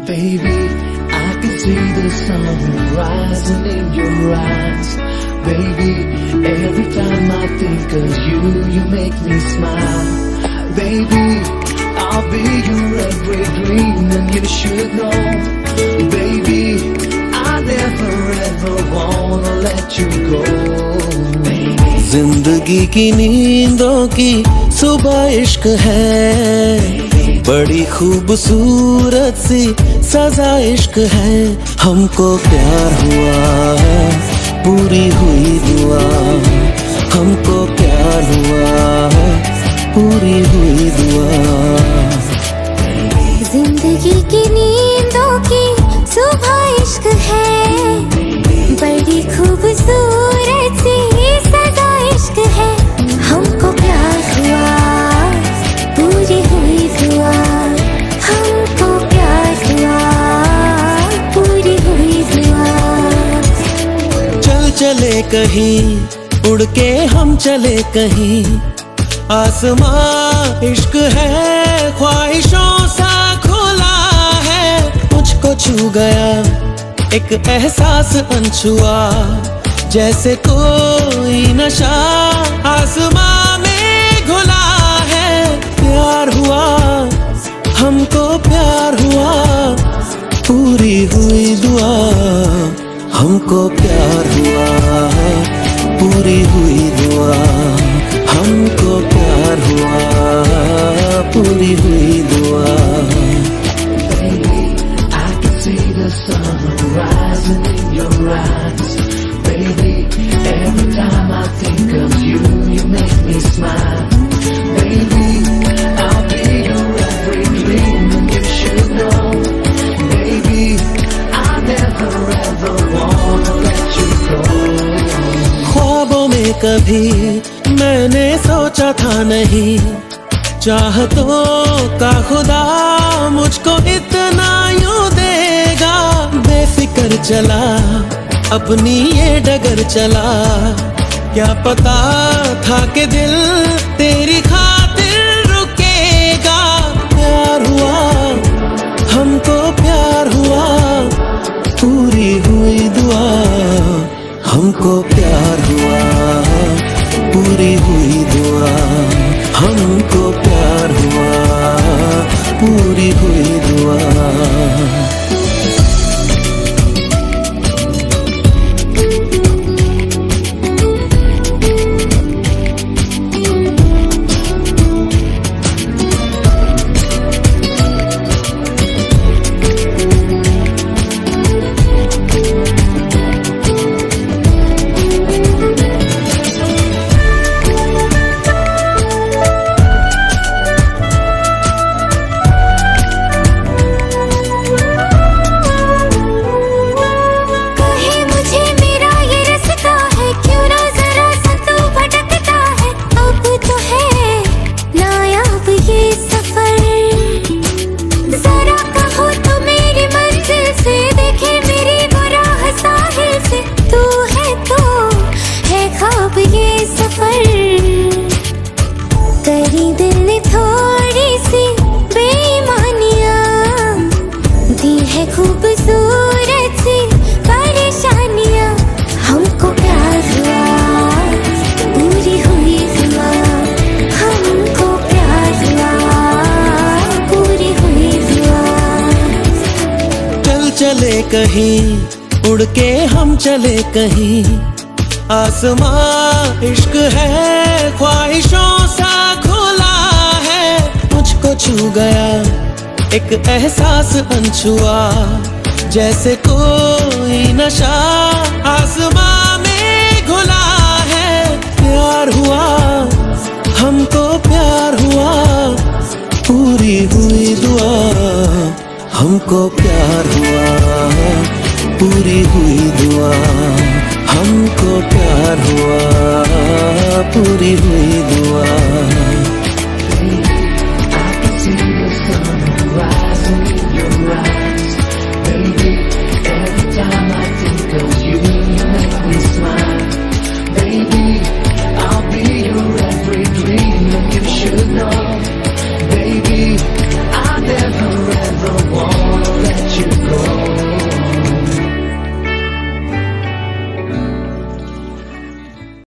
Baby, I can see the sun rising in your eyes. Baby, every time I think of you, you make me smile. Baby, I'll be your every dream and you should know. Baby, I never ever wanna let you go. Baby, जिंदगी की नींदों की सुबह इश्क है, बड़ी खूबसूरत सी सजा इश्क है। हमको प्यार हुआ, पूरी हुई दुआ। हमको प्यार हुआ, पूरी हुई दुआ। जिंदगी की नींदों की सुबह इश्क है, बड़ी खूबसूरत सी सजा इश्क है। हमको प्यार हुआ, पूरी हुई दुआ। हमको प्यार हुआ, पूरी हुई दुआ। चल चले कहीं, उड़ के हम चले कहीं। आसमां इश्क है, ख्वाहिशों सा खुला है। मुझको छू गया एक एहसास अनछुआ, जैसे कोई नशा आसमां में घुला है। प्यार हुआ, हमको प्यार हुआ, पूरी हुई दुआ। हमको प्यार हुआ, पूरी हुई दुआ। हमको प्यार हुआ, पूरी हुई दुआ। Baby, I can see the sun rising in your eyes. Baby, every time I think of you, you make me smile. Baby, I'll be your every dream and you should know. Baby, I never ever wanna let you go. ख्वाबों में कभी मैंने सोचा था नहीं, चाहतों का खुदा मुझको इतना यूं देगा। बेफिक्र चला, अपनी ये डगर चला, क्या पता था कि दिल तेरी खातिर रुकेगा। प्यार हुआ, हमको प्यार हुआ, पूरी हुई दुआ। हमको प्यार हुआ, पूरी हुई दुआ। हमको प्यार हुआ, पूरी हुई दुआ। खूबसूरत सी परेशानियां। हमको प्यार हुआ, पूरी हुई दुआ। हमको प्यार हुआ, पूरी हुई दुआ। चल चले कहीं, उड़ के हम चले कहीं। आसमां इश्क है, ख्वाहिशों सा खुला है। मुझको छू गया एक एहसास अनछुआ, जैसे कोई नशा आसमां में घुला है। प्यार हुआ, हमको प्यार हुआ, पूरी हुई दुआ। हमको प्यार हुआ, पूरी हुई दुआ।